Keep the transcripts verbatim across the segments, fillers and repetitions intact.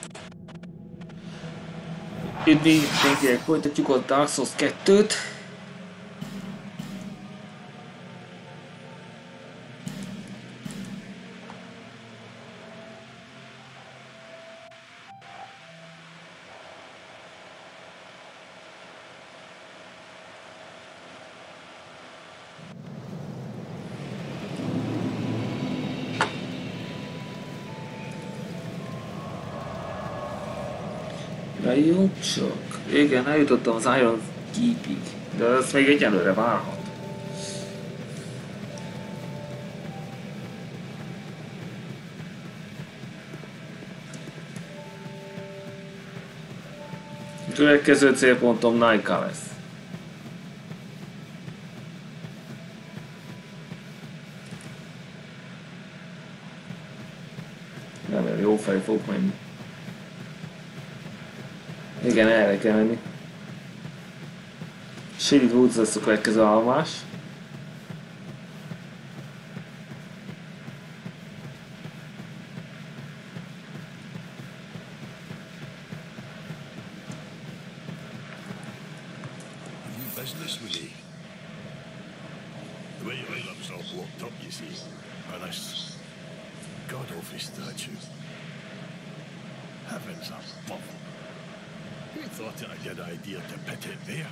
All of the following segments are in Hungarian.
Iddig mindenkinek folytatjuk a Dark Souls kettőt. Várjunk csak. Igen, eljutottam az Iron Keepig, de ez még egyelőre várhat. A következő célpontom Naika lesz. Nem, jó fej fog menni. Igen, erre kell menni. Shady Woods lesz a következő állomás. Business with me. The way your lips all blocked up, you see, and this god-awful statue. Heavens above. Who thought it a good idea to pit it there?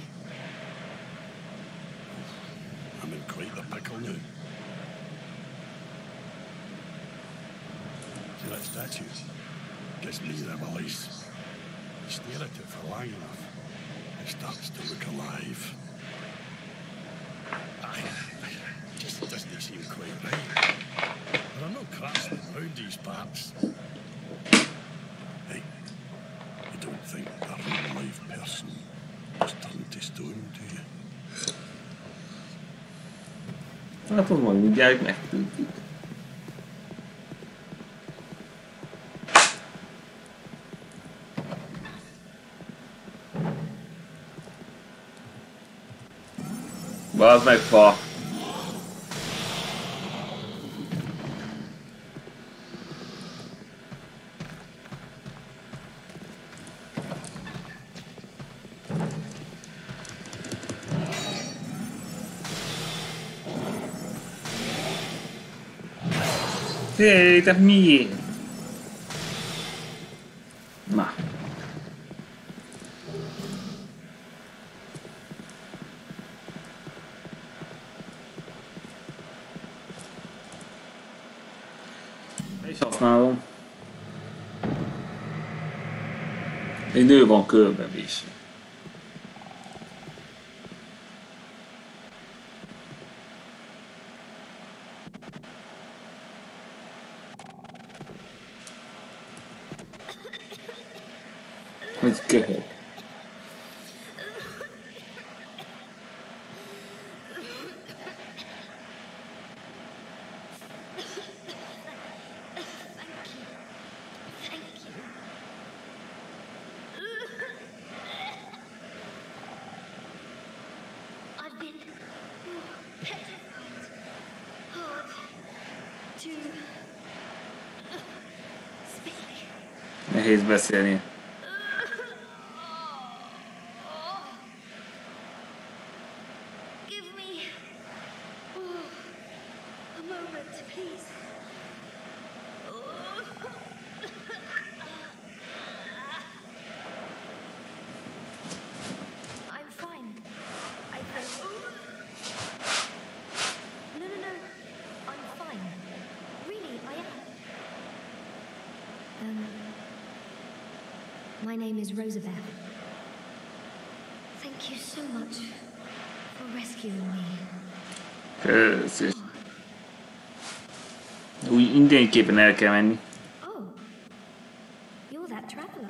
I'm in quite the pickle now. See that statue? Gives me the release. Stare at it for long enough, it starts to look alive. Aye, just doesn't seem quite right. There are no craftsmen around these parts. Hey, you don't think a real-life person was turned to stone, do you? Hát az majd mindjárt megtudjuk. Bazd meg, fa! Hé, de miért? Na. És használom. Egy nő van körbevésve. Hogy köhög. Nehéz beszélni. My name is Rosabeth. Thank you so much for rescuing me. Köszönöm. Úgy mindenképpen el kell menni. Oh, you're that traveler.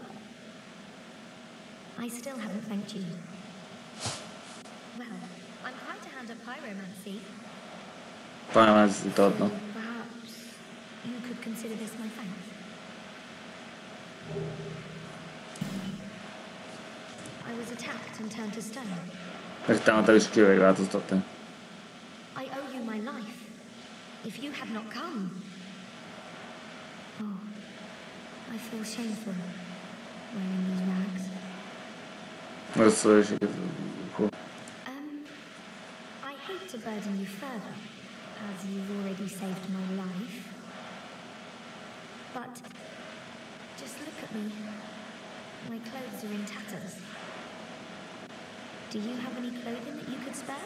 I still haven't thanked you. Well, I'm quite a hand at pyromancy. Pyromancy adna. Perhaps you could consider this my thanks. I was attacked and turned to stone. Megtámadtak és kővé változtattam. I owe you my life. If you had not come... Oh, I feel shameful. wearing these rags. That's uh, cool. Um, I hate to burden you further, as you've already saved my life. But just look at me. My clothes are in tatters. Do you have any clothing that you could spare?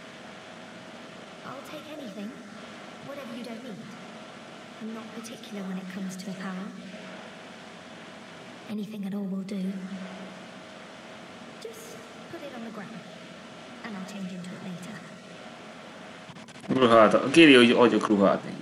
I'll take anything, whatever you don't need. I'm not particular when it comes to apparel. Anything at all will do. Just put it on the ground, and I'll change into it later. Ruhát, kéri, hogy adjak ruhát neki.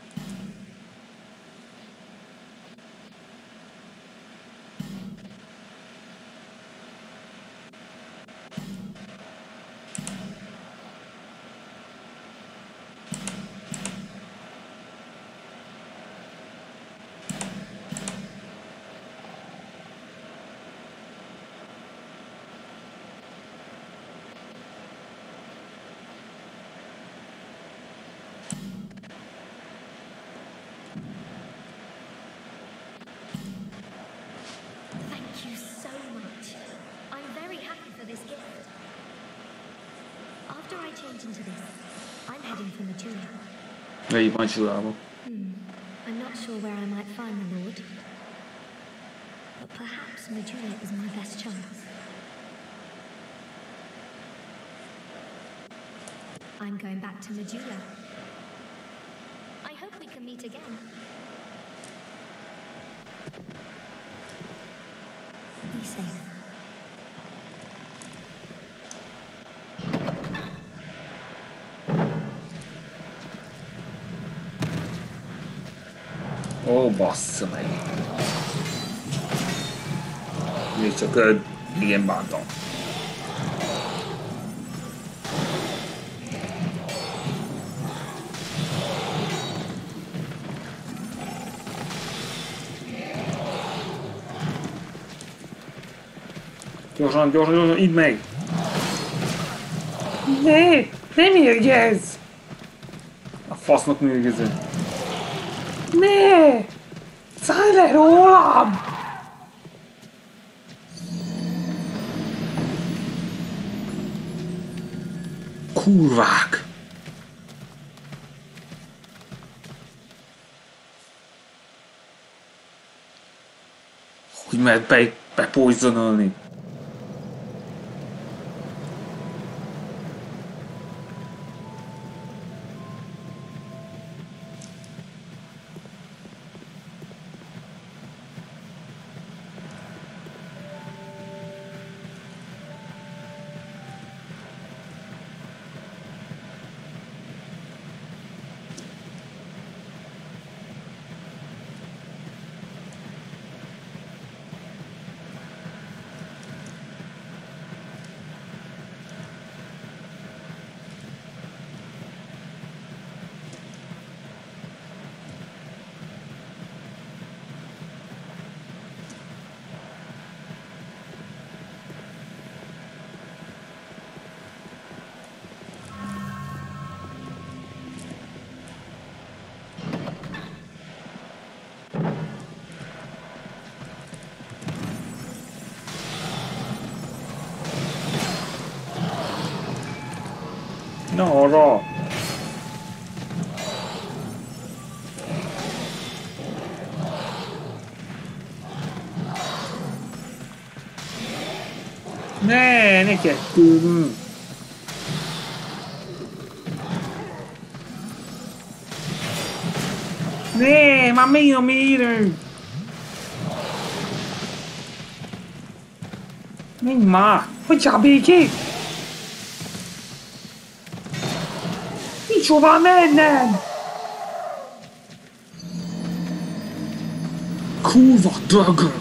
Így van csinálva. Hmm. I'm not sure where I might find the Lord. But perhaps Majula is my best chance. I'm going back to Majula. I hope we can meet again. Be safe. Ó, bassza meg. Még csak ö, igen bántam. Gyorsan, gyorsan, gyorsan, idd meg! Ne! Ne mérgezz! A fasznak mérgező. Ne! Szállj le rólam! Kurvák! Hogy mert be, bepoizzonolni? No, arra! Ne, ne kettőm! Ne, már mi a mérő? Menj már! Hagyjál békét! Nincs hová mennem! Kurva dögök!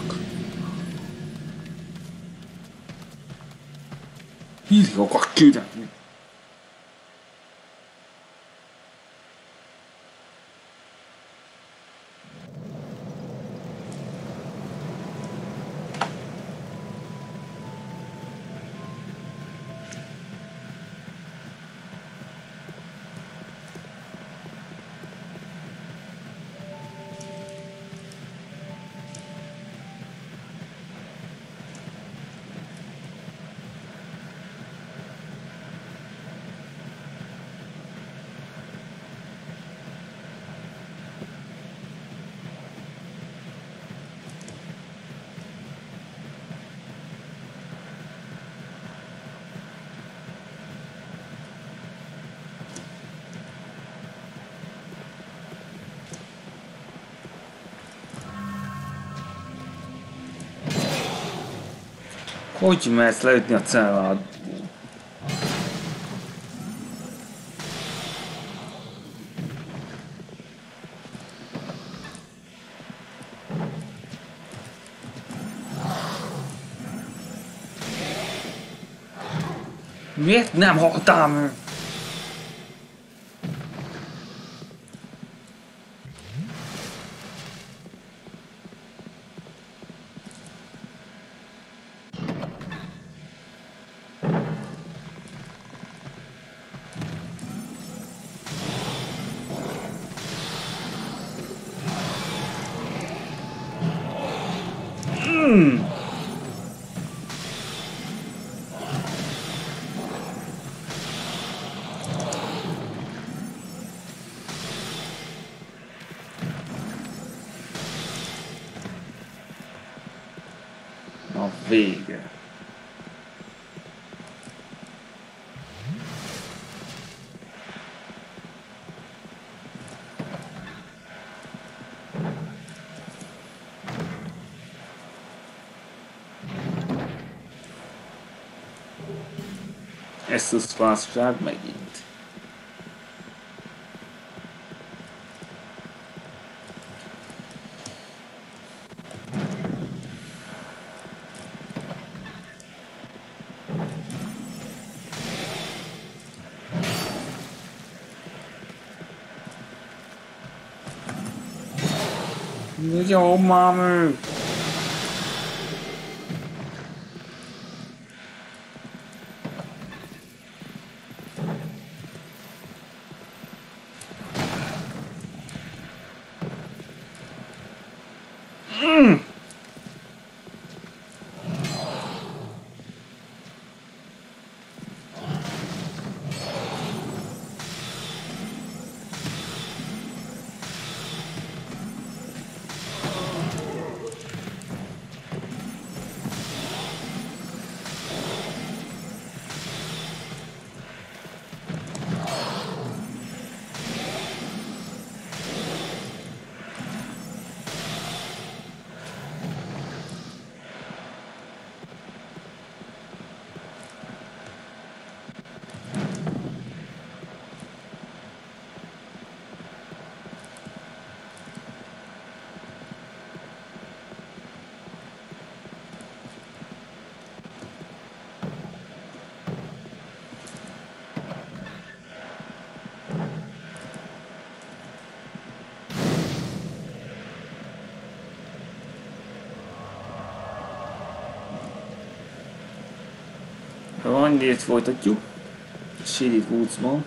Hívjokat küldetni! Hogy mersz leütni a cellát? Miért nem haltál meg? Mm. A vége. Ezt a szfászság megint. Jó, mámű! Mm. Annyiért folytatjuk. Shaded Woodsban.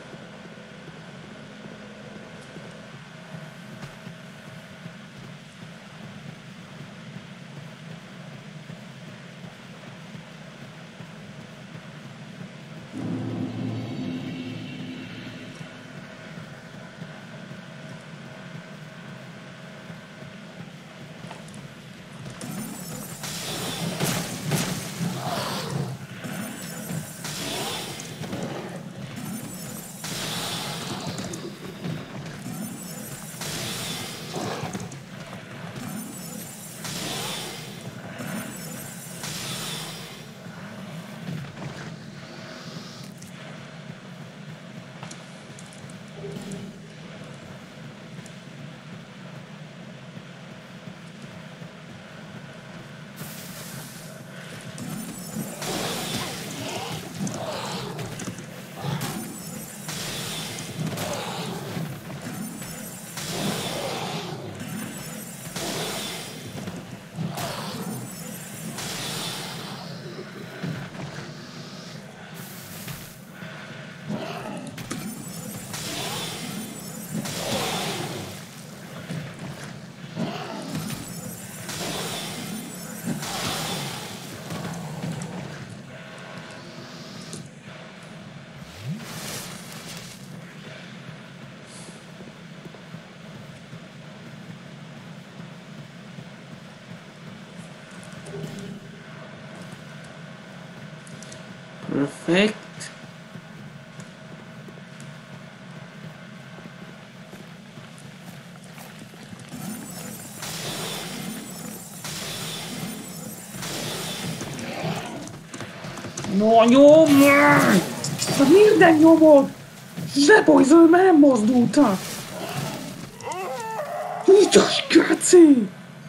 Perfect. No, nyomj meg! Hát minden nyomod! Zsebojzol, mert nem mozdultak! Utas köci!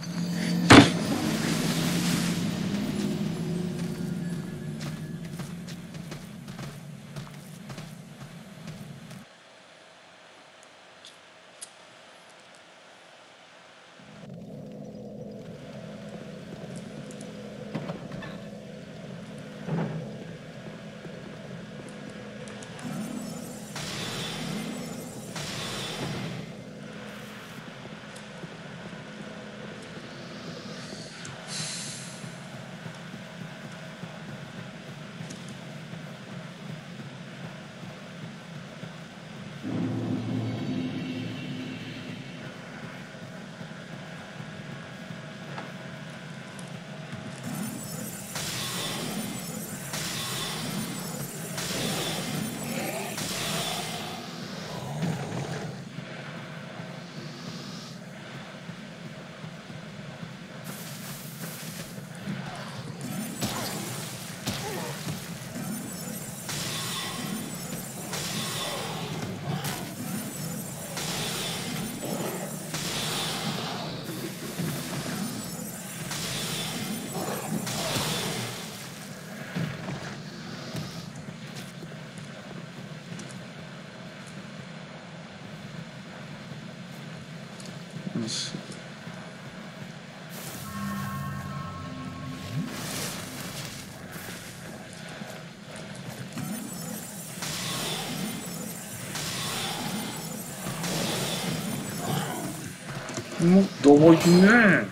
Dobogj meg!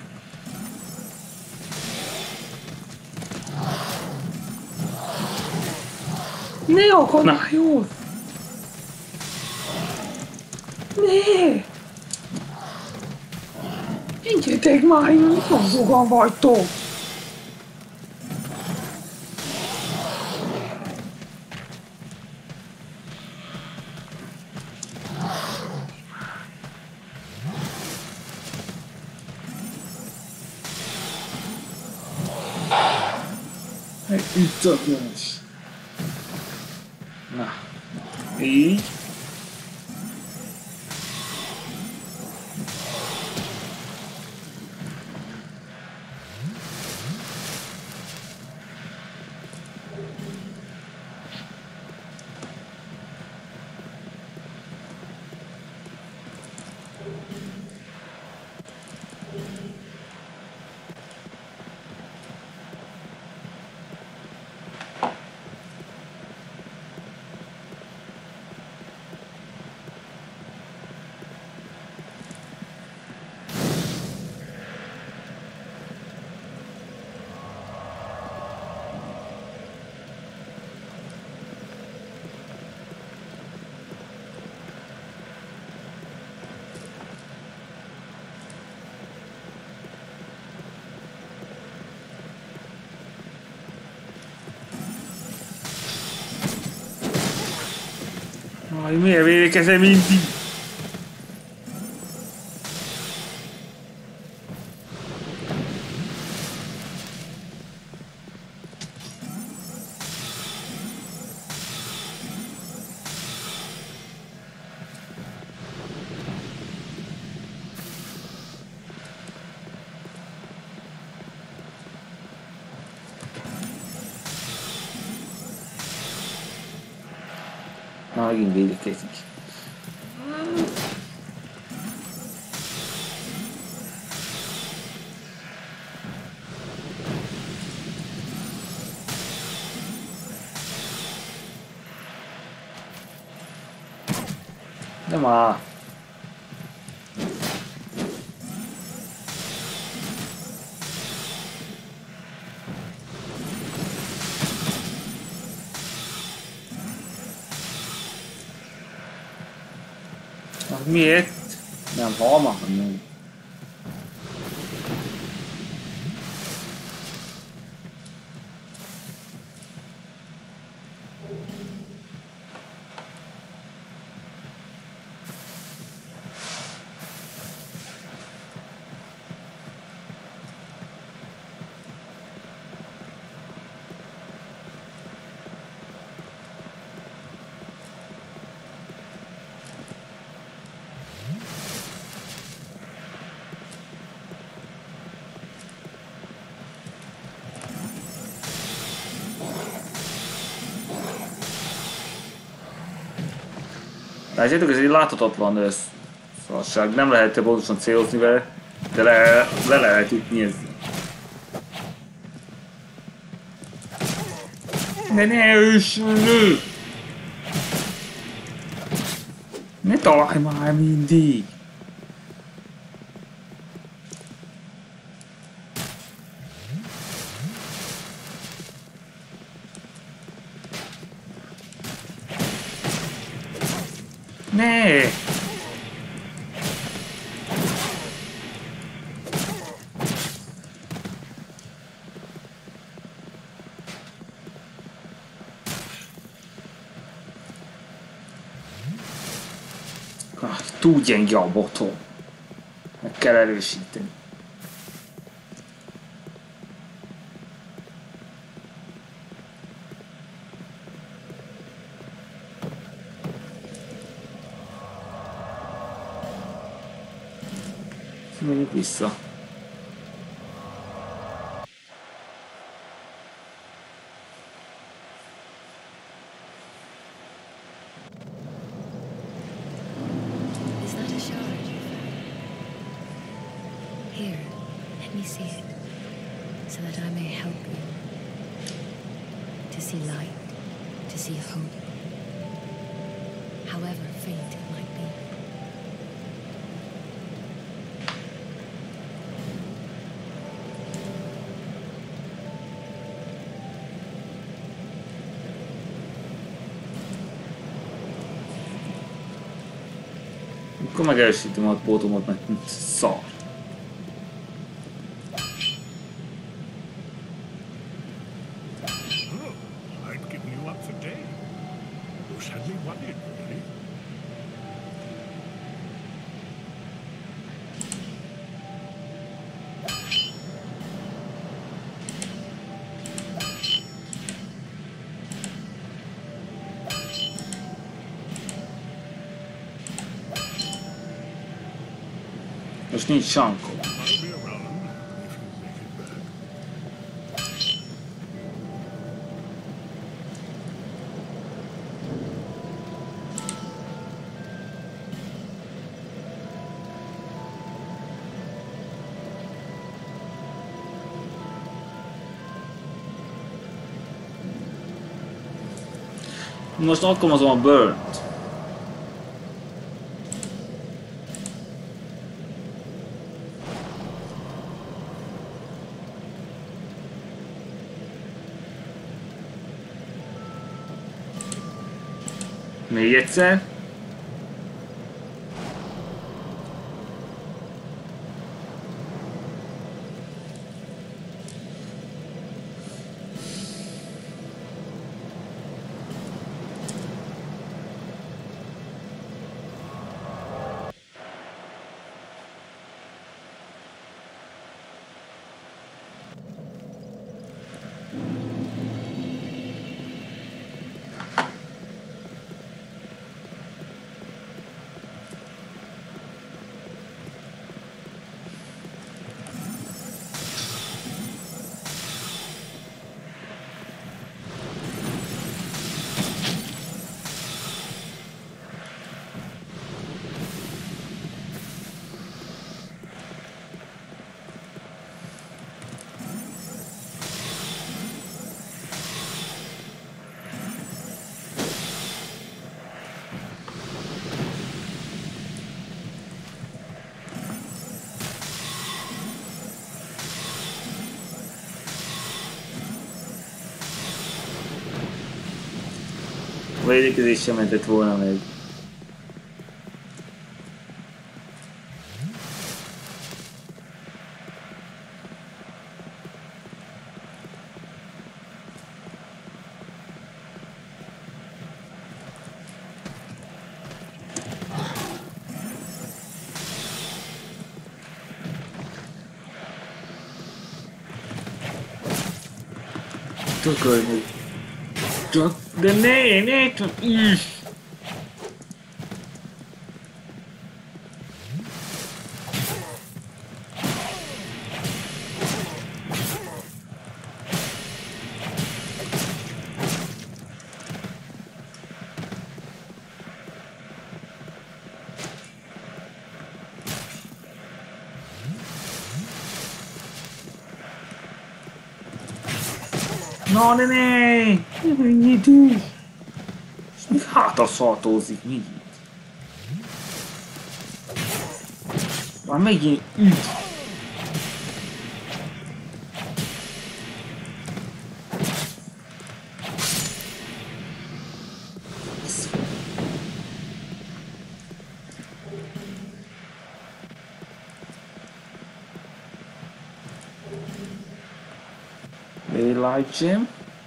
Ne akadályozz! Ne! Engedjétek már, mozdulgan vagytok! Ütökös! Na, így. Aj, miért védekezem mindig? Megint védekezik. Nem áll. Miért? Nem halma, hanem... Látjátok, ez egy láthatatlan ez szarság. Nem lehet pontosan célozni vele, de le, le lehet jutni ezzel. De ne ősülő! Ne találj már mindig! Ne! Ah, túl gyenge a botom. Meg kell erősíteni. Menjünk vissza. Is that a shard you found? Here, let me see it, so that I may help you. To see light, to see hope, however faint it might be. Akkor megerősítem a pótomat, mert szar. I've given you up for dead. You're sadly worried, really. Most nincs sankom. I'll be around if you make it back. Most alkalmazom a burnt. Még egyszer. Védekezés sem mentett volna meg. Tökölni. Csak, de ne, ne, csak is. Na, ne, ne! Mennyit is! És még hátra szaltózik, mi itt? Már megint üt! Daylight Gym.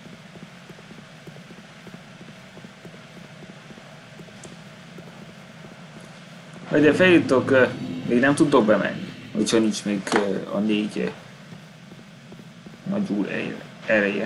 De feljutok, még nem tudok bemenni, hogyha nincs még a négy nagy úr ereje.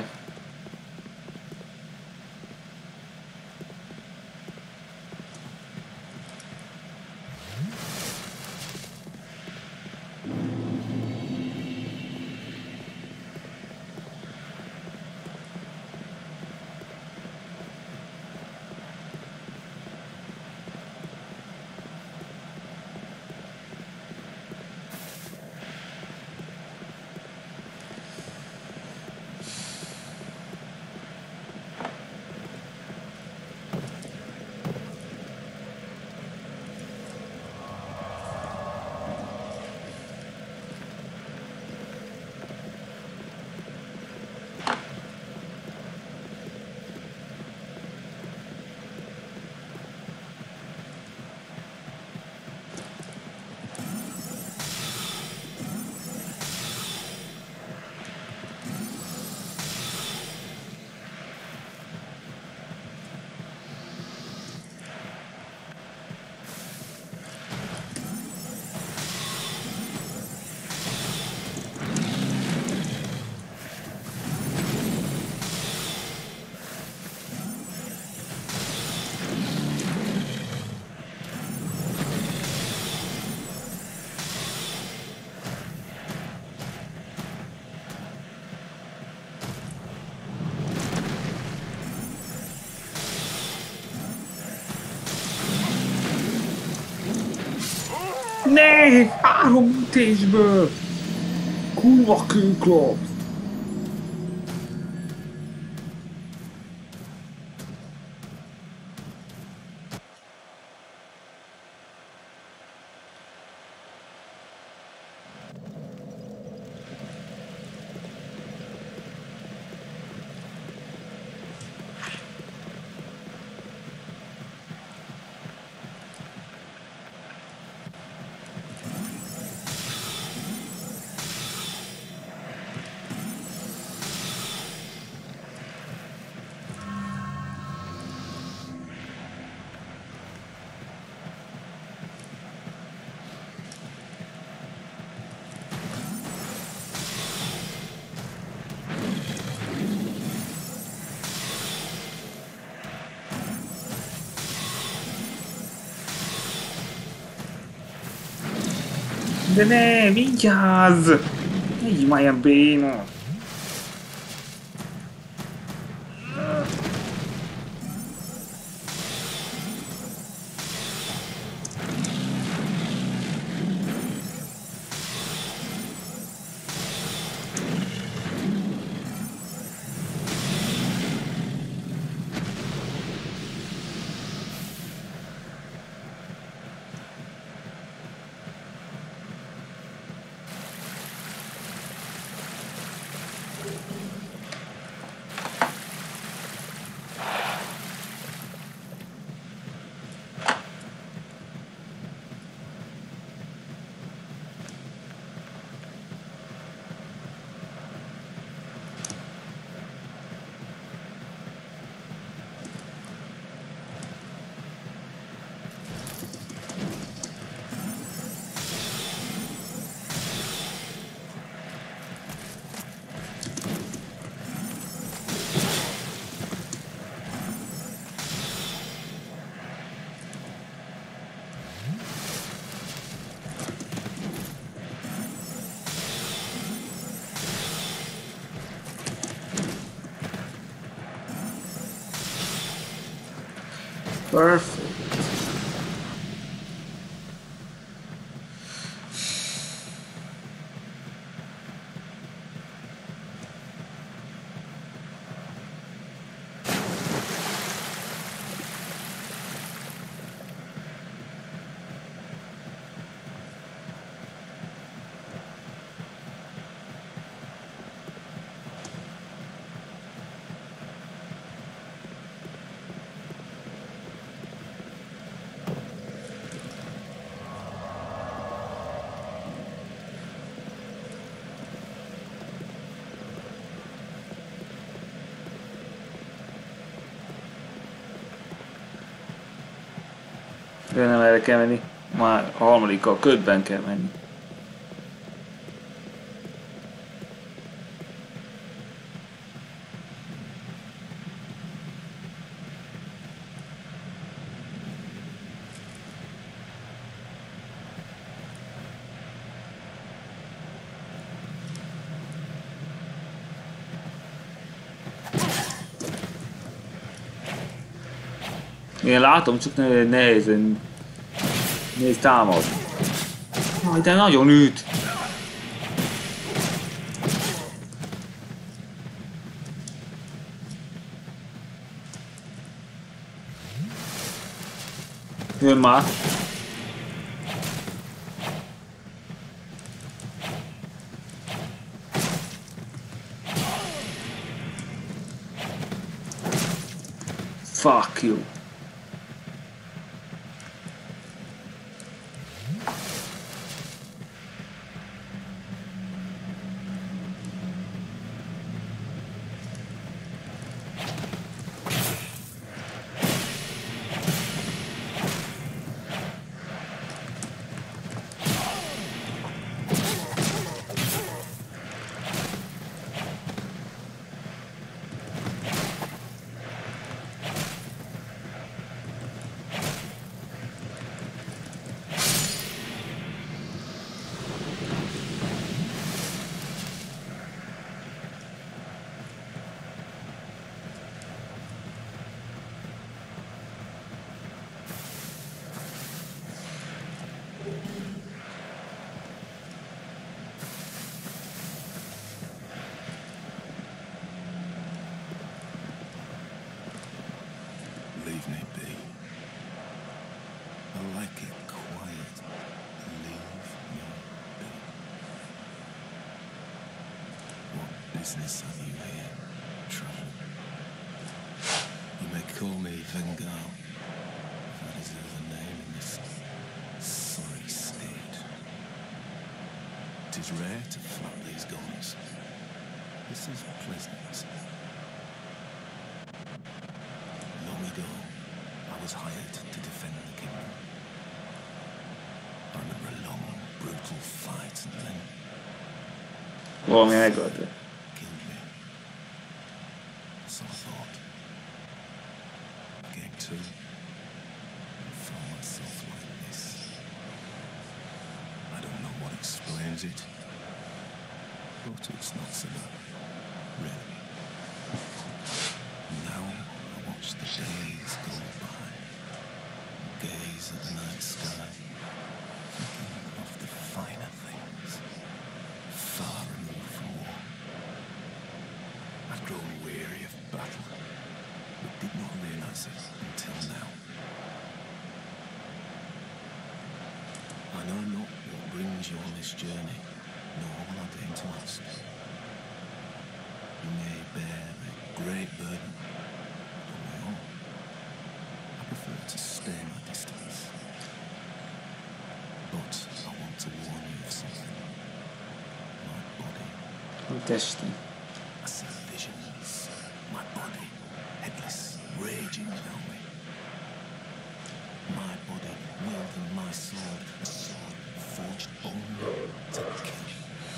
Ne! Három ütésből! Kurva kőklap! De ne, vigyázz! Így már ilyen béna! Perfect. De nem erre kell menni. Már a harmadikkal ködben kell menni. Én látom, csak nehezen néz támad. Aj, de nagyon üt! Jön már! Fuck you! Leave me be. I like it quiet. Leave me be. What business have you here, Trevor? You may call me Vengal. That is the other name in this sorry state. It is rare to flap these guns. This is pleasant. Long ago, I was hired to defend the kingdom. I remember a long, brutal fight and then Valami megölte. killed me. So I thought. I came to and found myself like this. I don't know what explains it, but it's not so bad, really. Now I watch the days go by, gaze at the night sky, thinking of the finer things, far removed from war. I've grown weary of battle, but did not realize it until now. I know not what brings you on this journey, nor will I deign to ask. You may bear a great burden, but on my own, I prefer to stay my distance. But I want to warn you of something. My body, Testi. I see visions. My body, headless, raging without me. My body wielding my sword, a sword forged only to kill.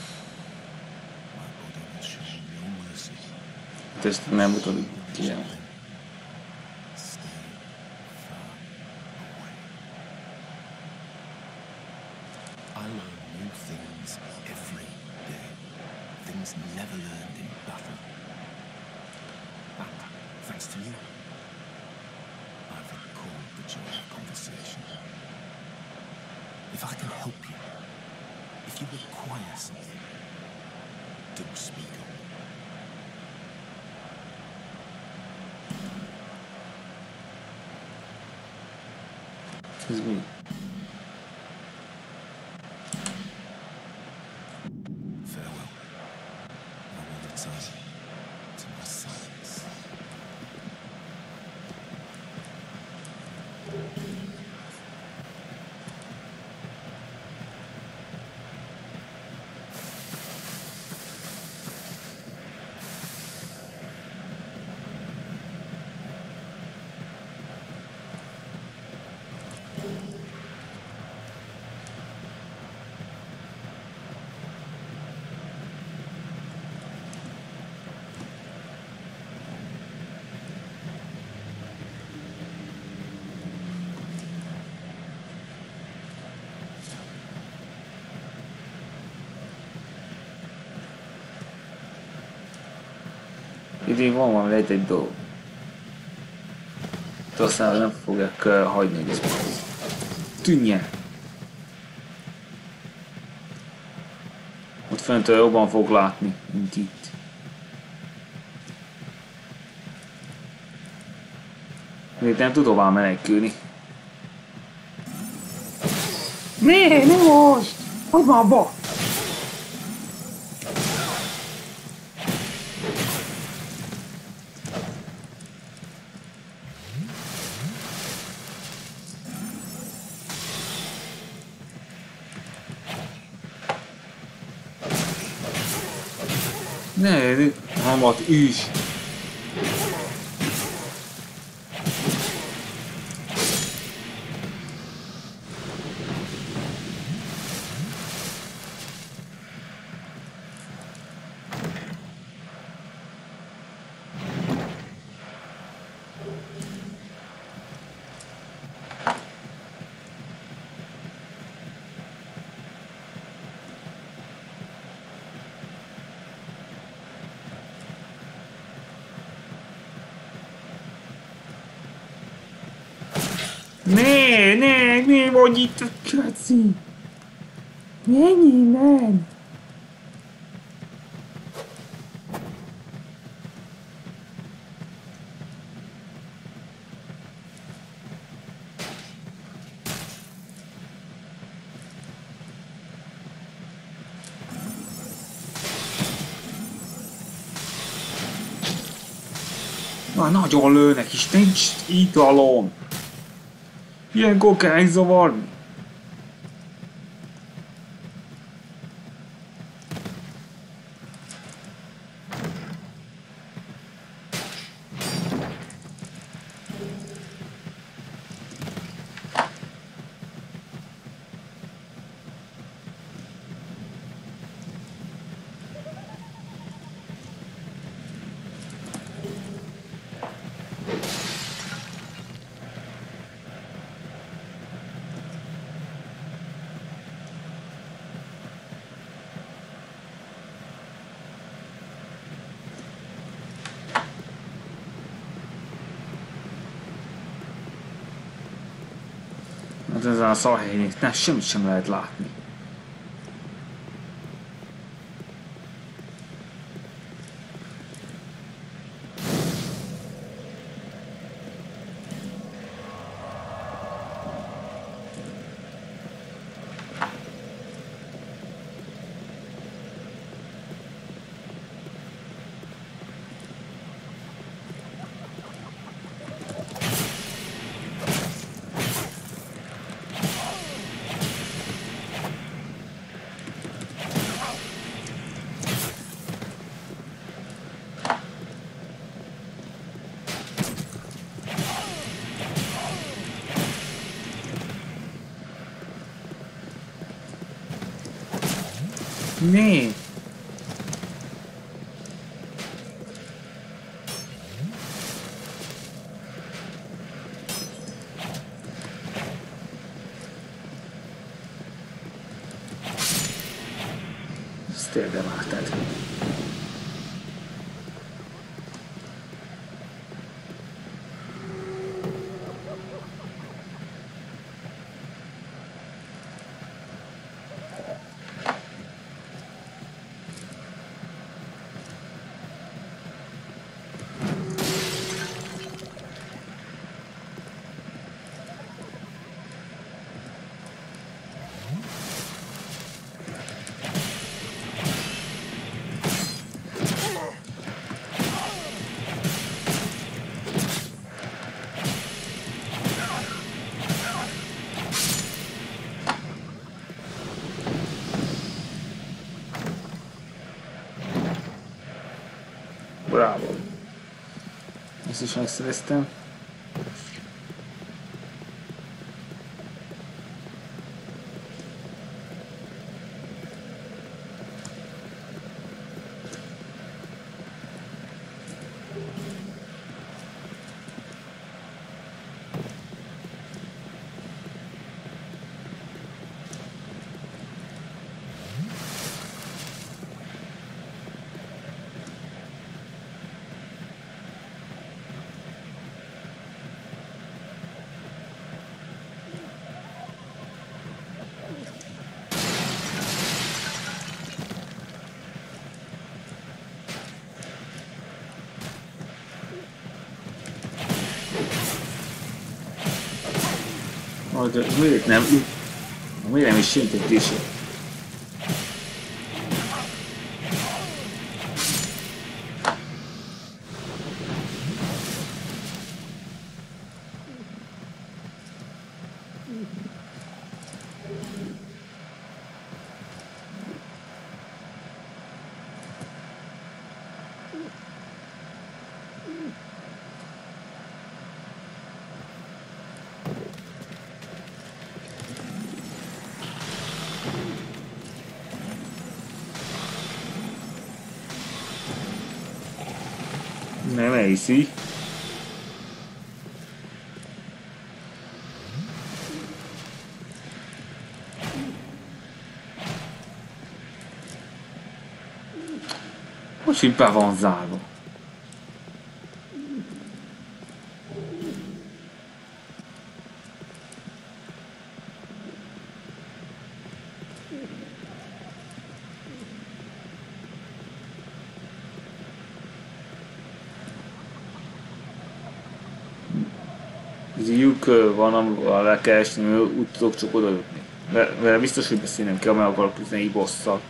My body will show no mercy. Testi nem utolik. Igen. Stay far away. I learn new things every day. Things never learned in battle. And thanks to you, I've recalled the joy of conversation. If I can help you, if you require something, do speak up. Ez mi? Farewell. I will return to my silence. Idén van valami egy, egy dolog. De aztán nem fogják uh, hagyni, hogy ez tűnjen. Ott föntől jobban fog látni, mint itt. Még nem tud tovább menekülni. Ne, ne most! Hagyd már abba! Ne, ne, hamat is. Ne, ne, ne vagy itt a köci! Menj innen! Már nagyon lőnek és nincs italom! Ilyenkor kell zavarni. Hát ezen a szarhelyen ne, semmit sem lehet látni. Nee. Ezt érdemelted. Bravo. Ezt is megszereztem. Hogy miért nem... Miért nem is síntetés? Nem elhiszi. Most így be van zárva. Ez lyuk van, amivel le kell esni, mert úgy tudok csak oda jutni. Vele biztos, hogy beszélnem kell, mert akarok küzdeni egy bosszal.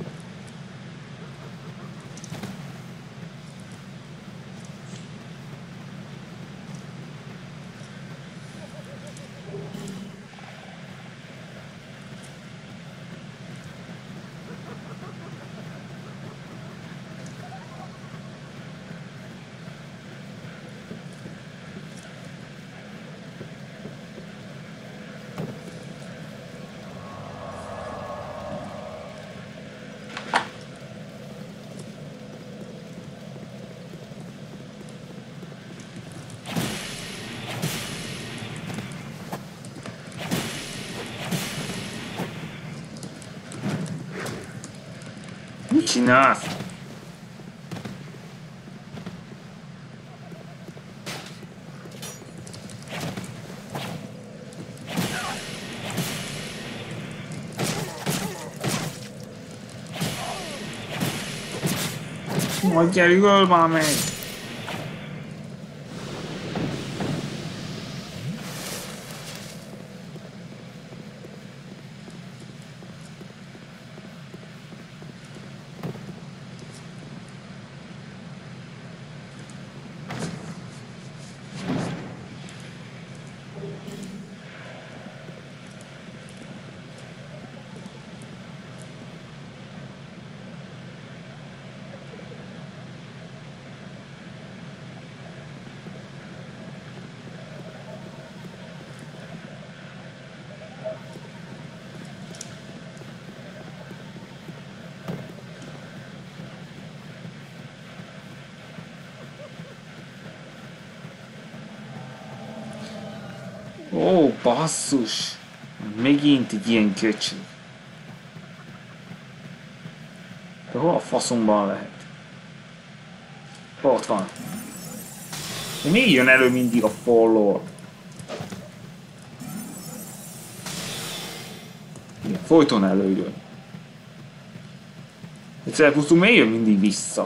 Mit csinálsz? Majd gyere, öl már meg! Ó, basszus! Megint egy ilyen köcsög. De hol a faszomban lehet? Ott van. De miért jön elő mindig a follower? Igen, folyton előjön. Egyszer pusztul, miért jön mindig vissza?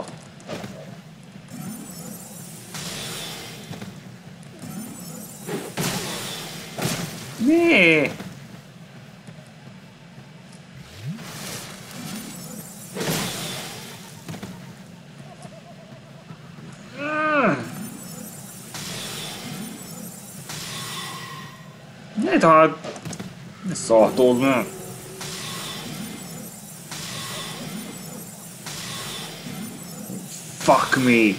Mi? Ne tart! Ne szartozd meg! Fuck me!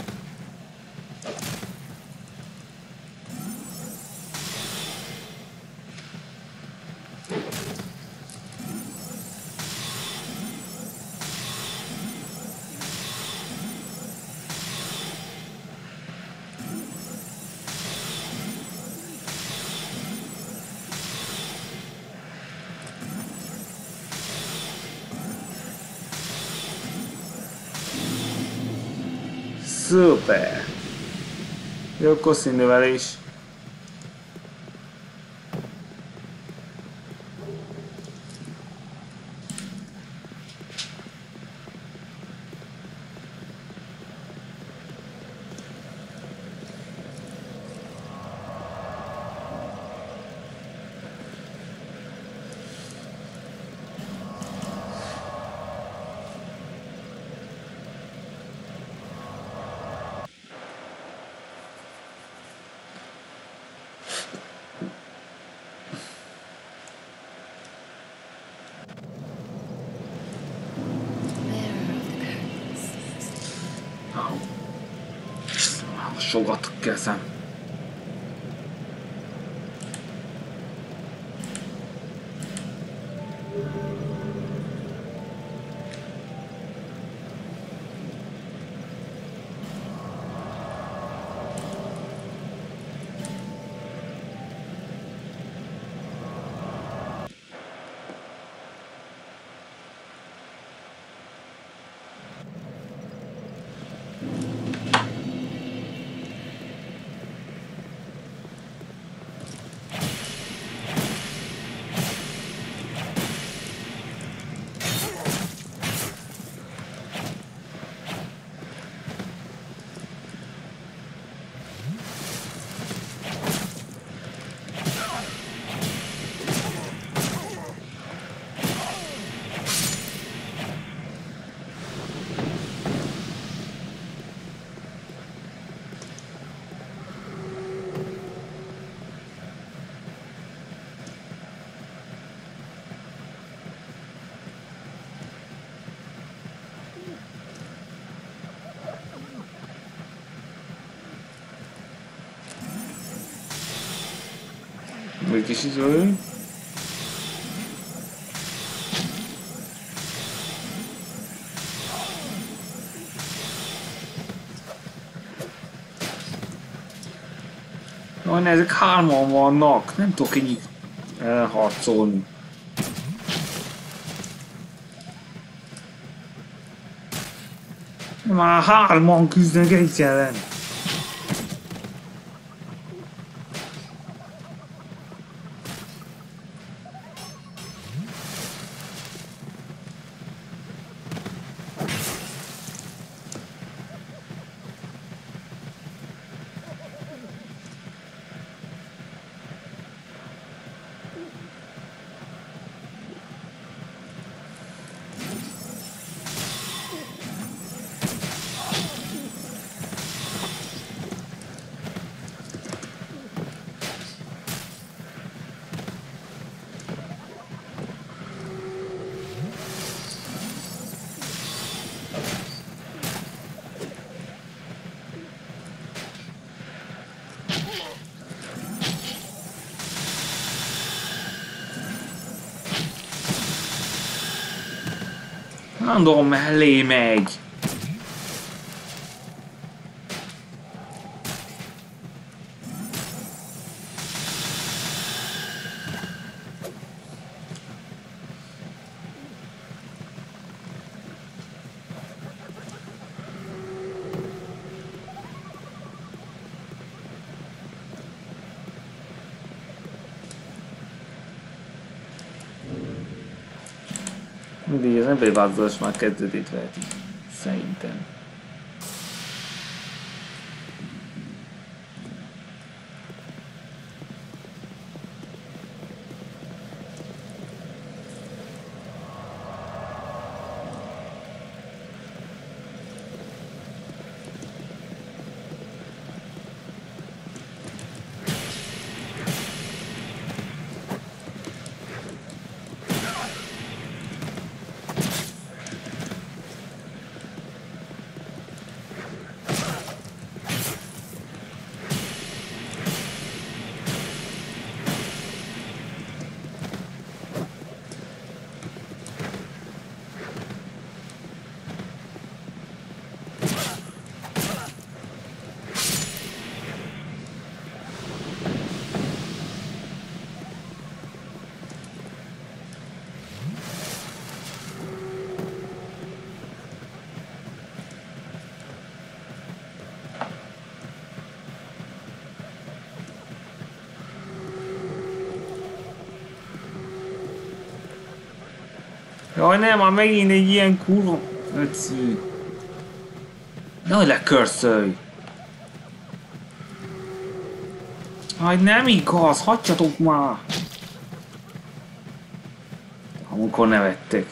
Szuper! Jó koszínnövelés. Sokat kezem. Egy kis iző. Jaj, ne, ezek hárman vannak, nem tudok így elharcolni. Már hárman küzdenek egy ellen. Mondom, mellé megy. Mindig az emberi változás már kezdetét veheti. Szerintem. Jaj, nem, már megint egy ilyen kurva öcű. Jaj, lekörszölj! Jaj, nem igaz, hagyjatok már! Amikor nevettek.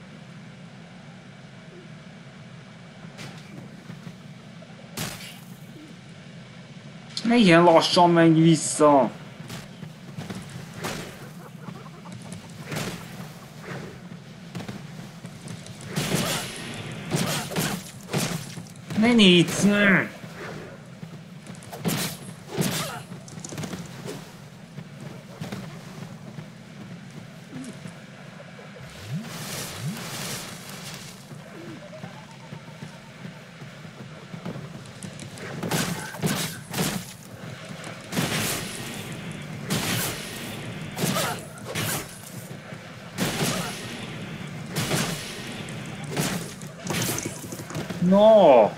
Ne ilyen lassan menj vissza! Ne nyitsz! No!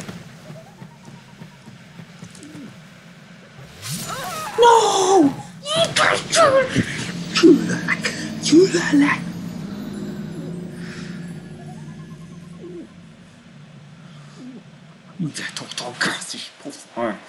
No! Gyűlölek! Gyűlölek! Ide toltam gáz is pofát!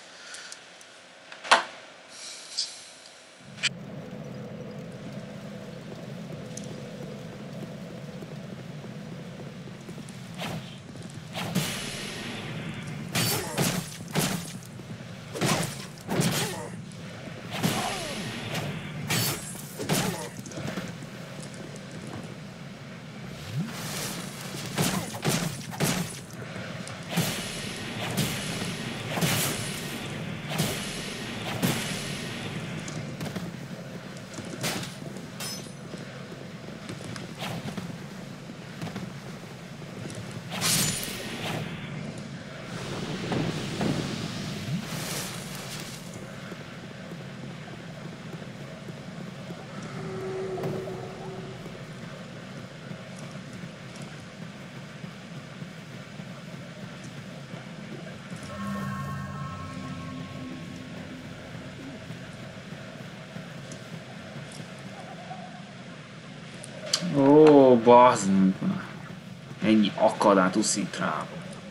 Ó, bazd meg. Ennyi akadát uszít rá.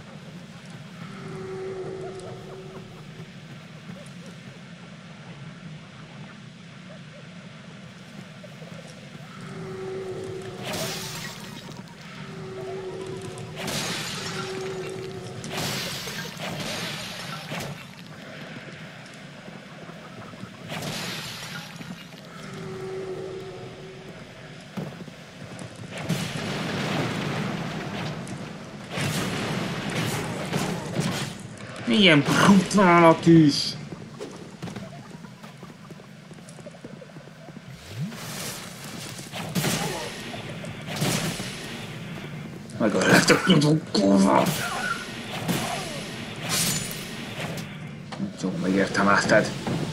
Milyen brutálat is! Megölhetek nagyon kurva! Jó, megértem átad.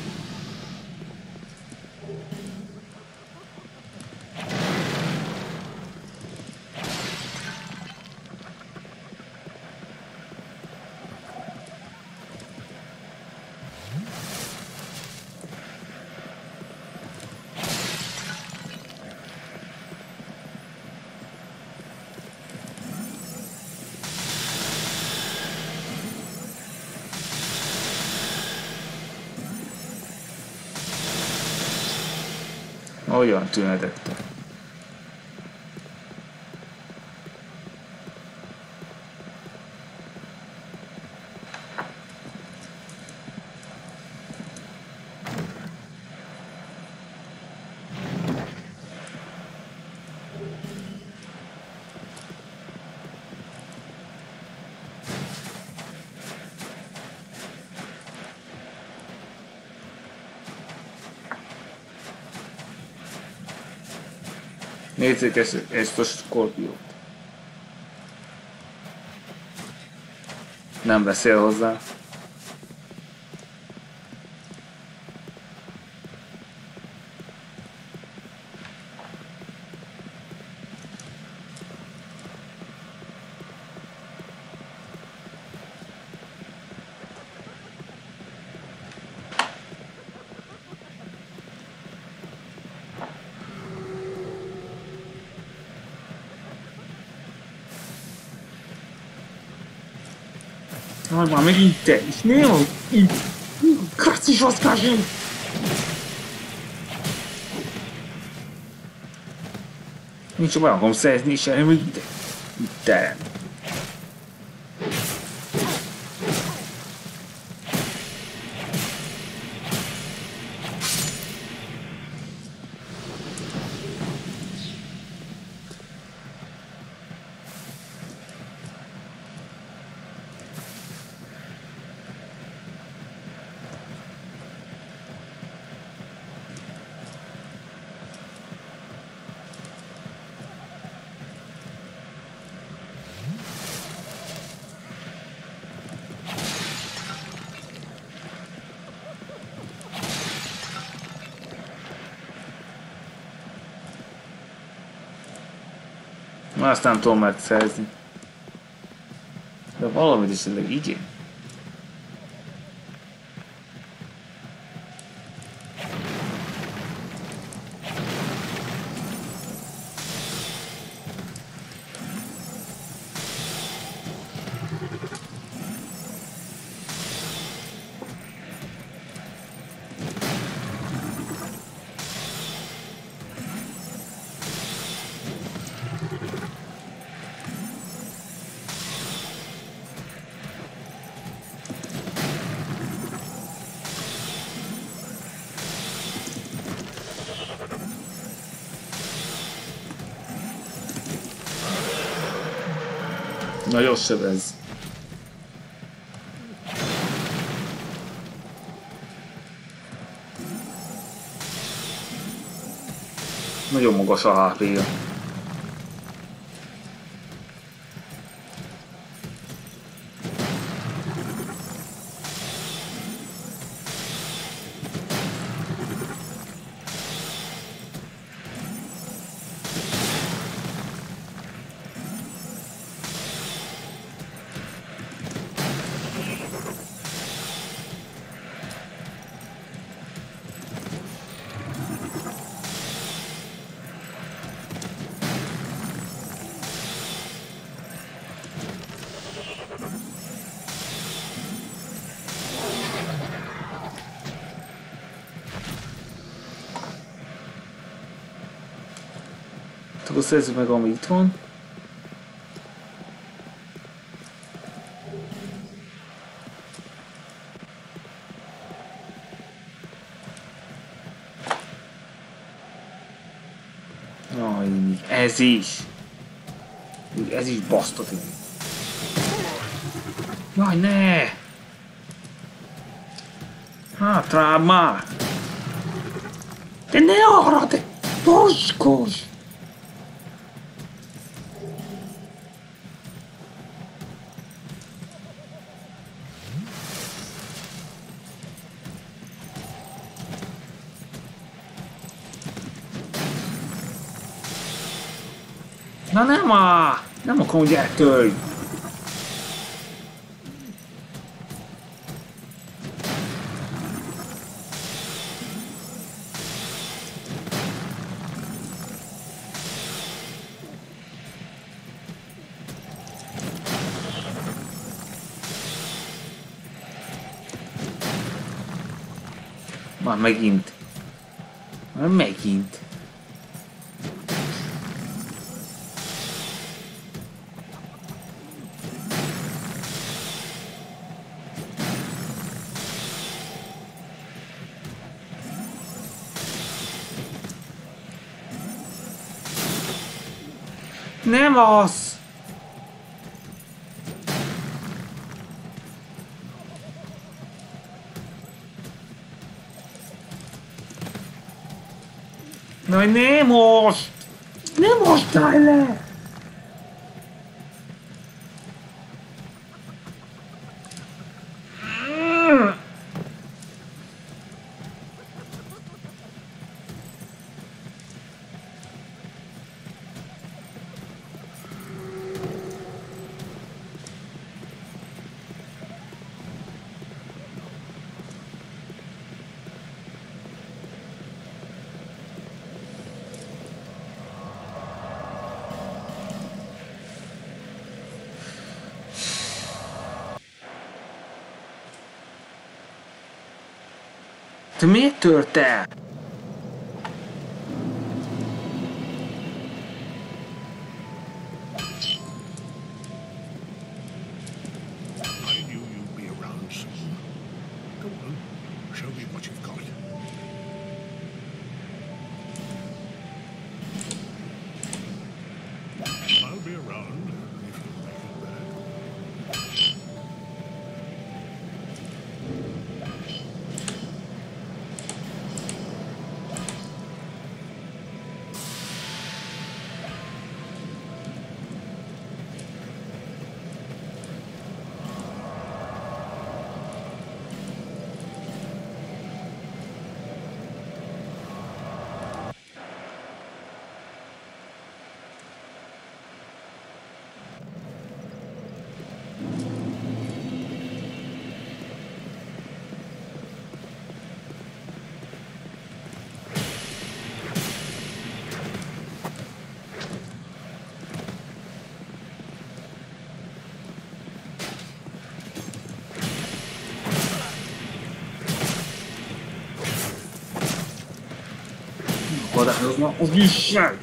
Olyan tűnedettek. Nézzék ezt, ezt a Skorpiót. Nem beszél hozzá. Aj, már megint te is, néha így, kacz is azt kázsén! Nincs olyan akarom szerezni is el, hogy ide, ide. Azt nem tudom megszerzni. De valamit esetleg igény. Nagyon sebez. Nagyon magas a há pé-ja. Akkor szerzzük meg, ami itt van. Jaj, ez is. Ez is basztott. Jaj, ne! Hátrább már! De ne arra, te boszkos! Na nem a... nem akarom, hogy eltölj! Már megint. Már megint. Nem az! Na, nem most! Nem most állj le! Te miért tört el? I knew you'd be around soon. Go on, show me what you've got. I'll be around if you make it back. akadályozna az Isten!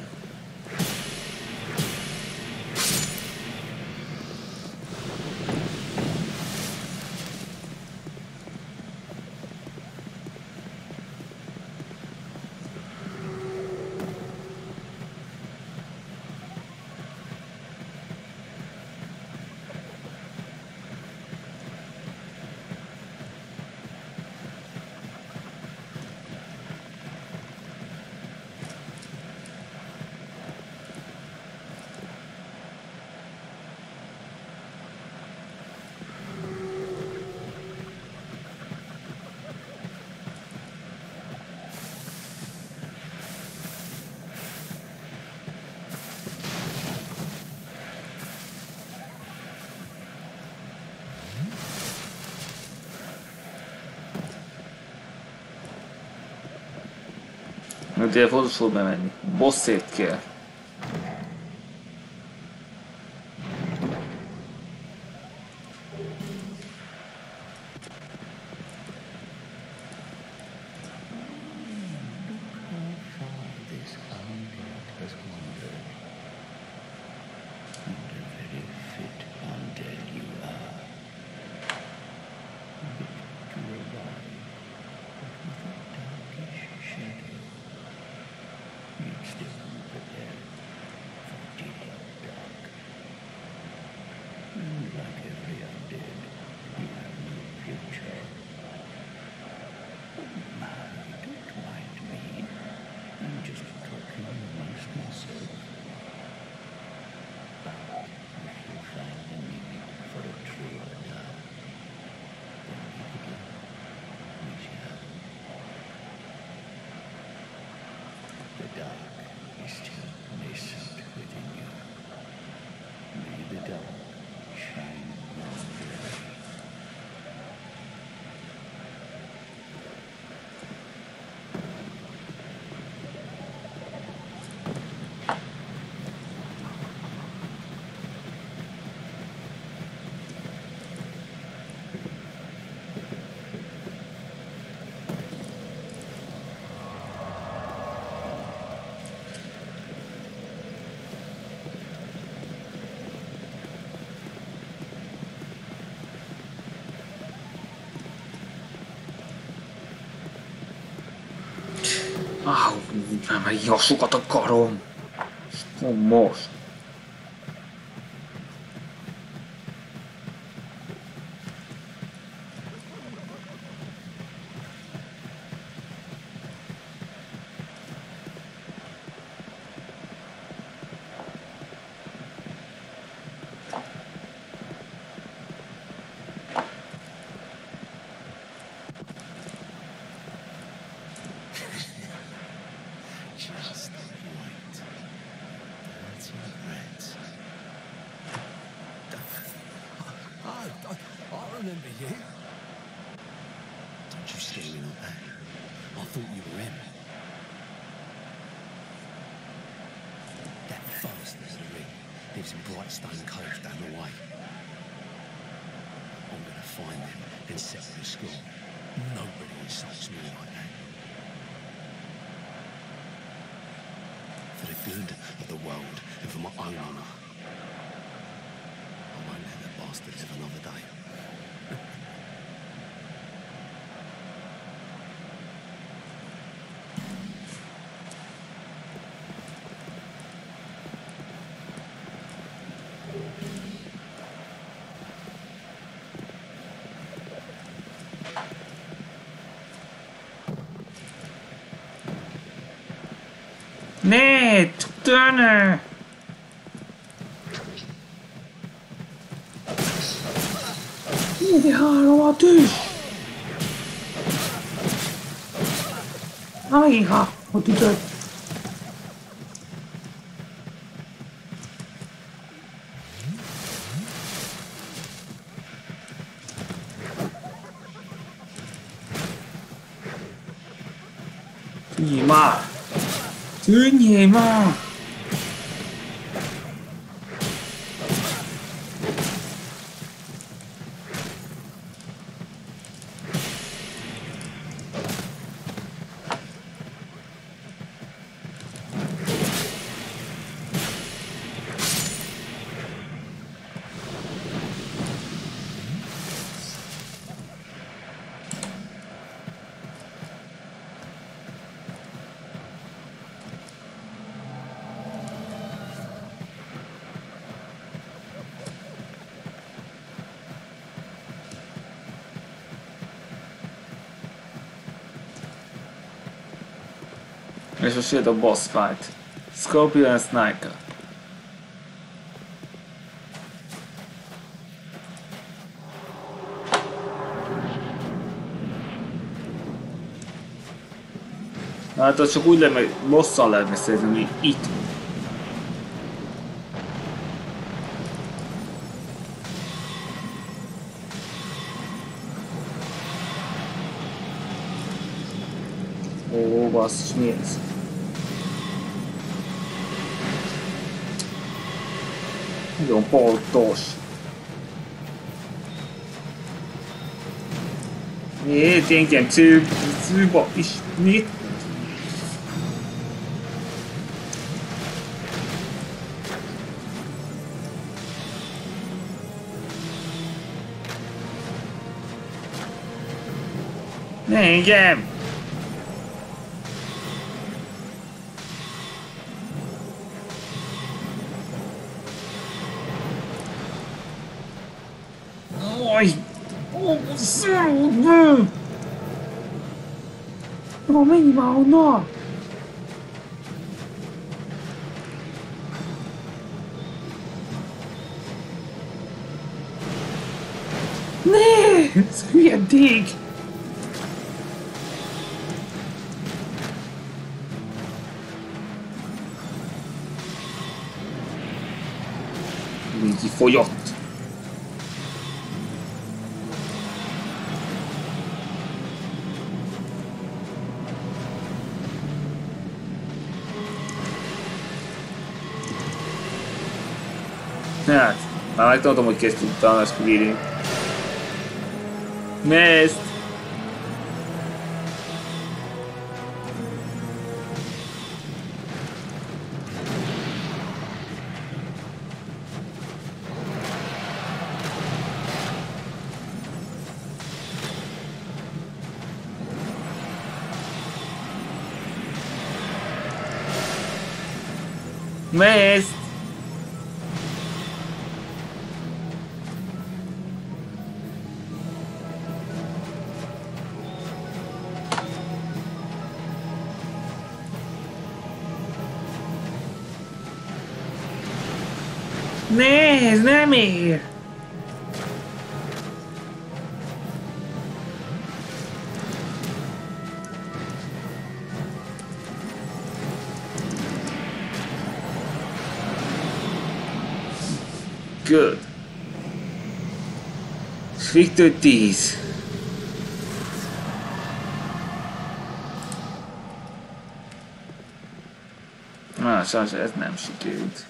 Ugye fontos volt bemenni. Bosszét kell. Ah, nem egy sokat a karom. Most. Nee, Turner! Die három a tűz! Ajha, ott ütött. Tűnjél már! Tűnjél már! És most jött a boss fight. Scorpion and Sniper. Hát az csak úgy lenne, bosszal lehetne szerintem, hogy itt. Ó, basszus, mi ez? Nagyon pontos. Miért engem cőba is? Mit? Ne engem! Oj! Ó, szarul! Ó, menj már onnan! Ne! Ez hülye dég! Így fogyott. Hát, már megtanultam, hogy kezdtünk talán a Squirrel. Nézd! Nézd! Nézd, nem ér! Good. Victor tíz. Na, sajnos ez nem sikerült.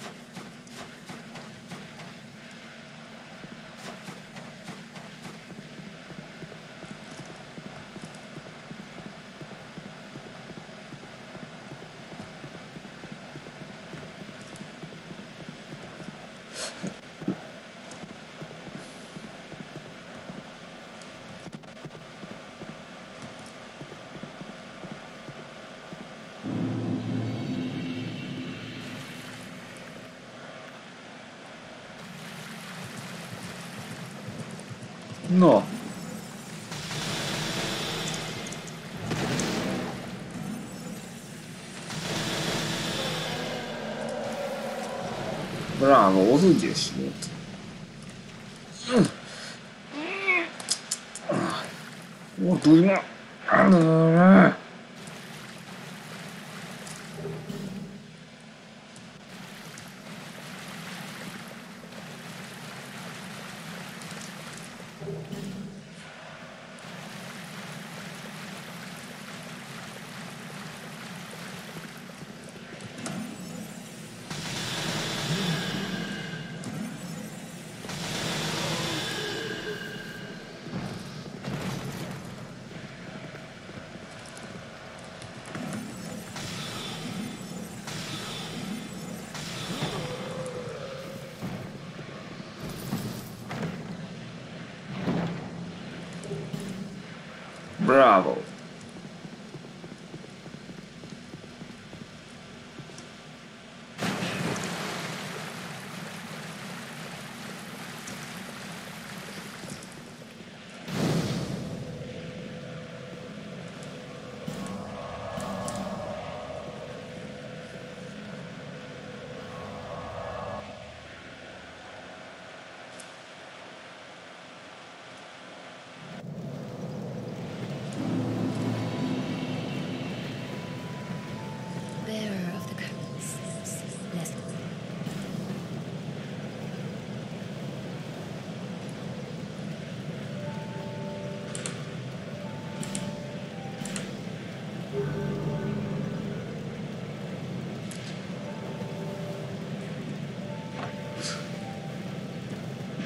No. Bravo, az ügyes volt. Fordulj ma! Bravo.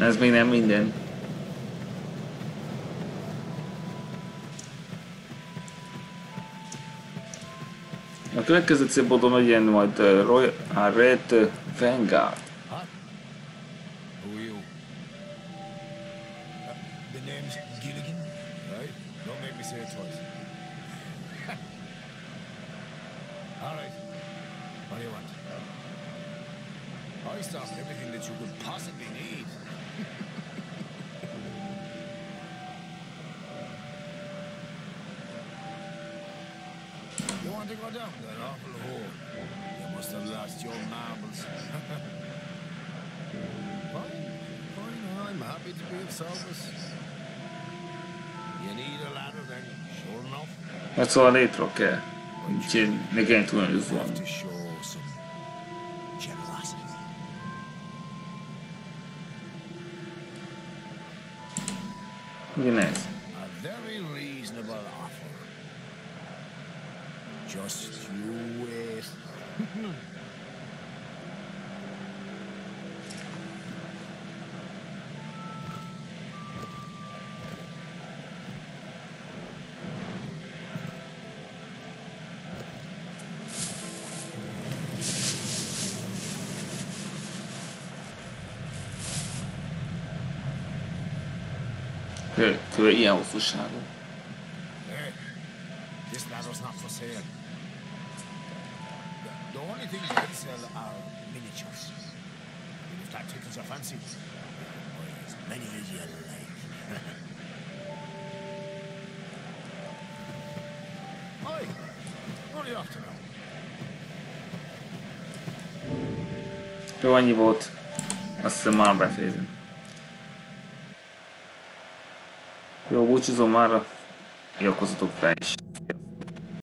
Ez még nem minden. A következő célponton legyen majd uh, Roy a Red uh, Vanguard. Huh? Who are you? Uh, the name's Gilligan, right? Don't make me say it twice. All right. What do you want? I stopped everything that you could possibly need. You want to go down that awful hole? You must have lost your marbles. Fine, fine, I'm happy to be of service. You need a ladder then, sure enough. Hát szóval létre kell. Úgyhogy ne kelljen You have túlnyúzni. to show some generosity. Ugyanez. A very reasonable offer. Just you wait. Kő ilyen hosszúságú. Hey, this ladder's not for sale. The, the only things I can sell are miniatures. And if that tickles your fancy, buy as many as you like. Oi, what are you after now? Jó, annyi volt. Azt hiszem már befejezem. Jó, búcsúzom mára. Iratkozzatok fel is.